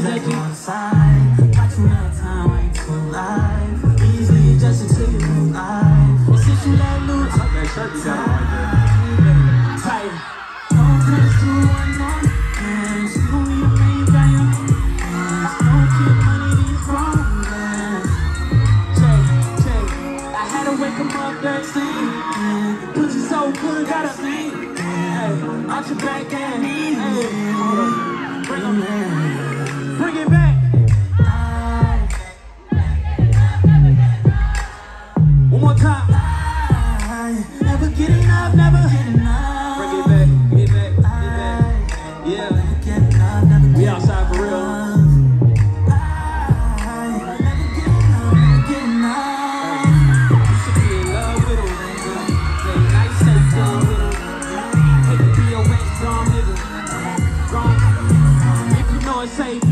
that one side. Watching that time ain't too live. Easily adjusted to your new life. And since you let loose, I that shirt you got right there. Tight. No place to one on. And she gon' be the main guy on me. Don't keep money these problems. Check. I had to wake him up that scene. Pussy so good, gotta sing. Hey, out your back end. Hey, bring him in. Bring it back. One more time. Never get enough, never get enough. Bring it back, get back. Yeah. We outside for real. Say